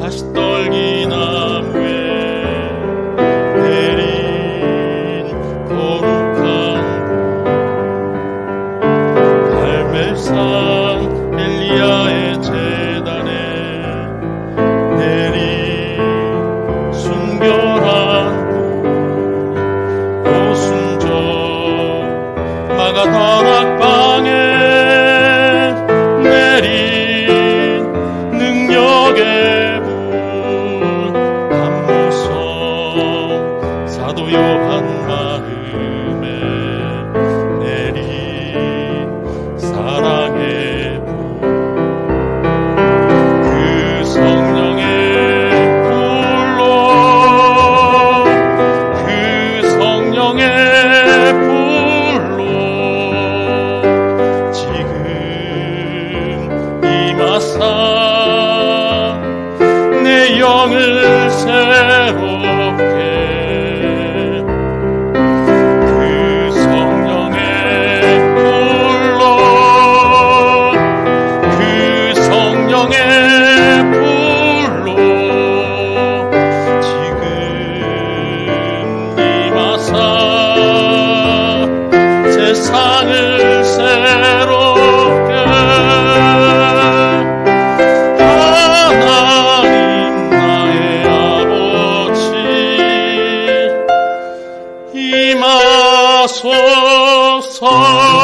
가시떨기나무에 내린 거룩한 갈멜산 엘리야의 제단에 내린 순결한 오순절 마가다락방에 내린 능력의 분 감무성 사도 요한 마음에 내린 사랑의 분 그 성령의 불로 그 성령의 불로 지금 임하사 내 영을 새롭게 그 성령의 불로 그 성령의 불로 지금 임하사 세상을 새롭게 하나님 나의 아버지 임하소서.